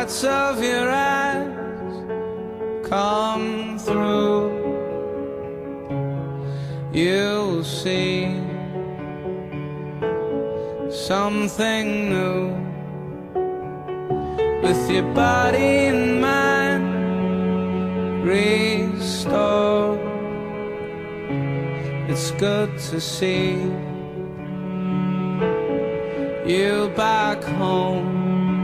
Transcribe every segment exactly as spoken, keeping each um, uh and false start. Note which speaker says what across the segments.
Speaker 1: whites of your eyes come through, you'll see something new. With your body and mind restored, it's good to see you back home.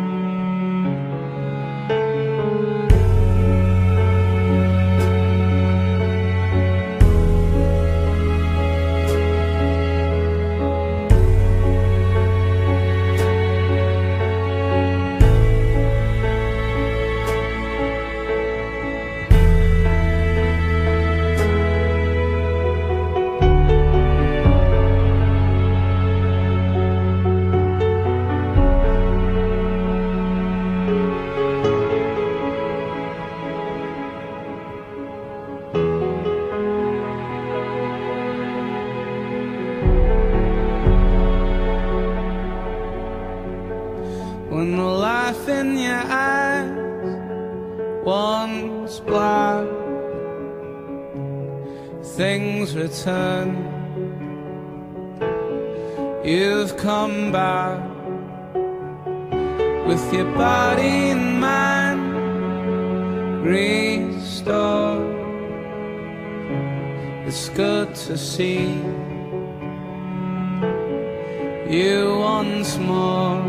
Speaker 1: When the life in your eyes once black, things return. You've come back with your body and mind restored. It's good to see you once more.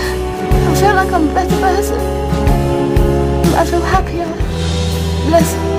Speaker 2: I'm a better person. I feel happier, less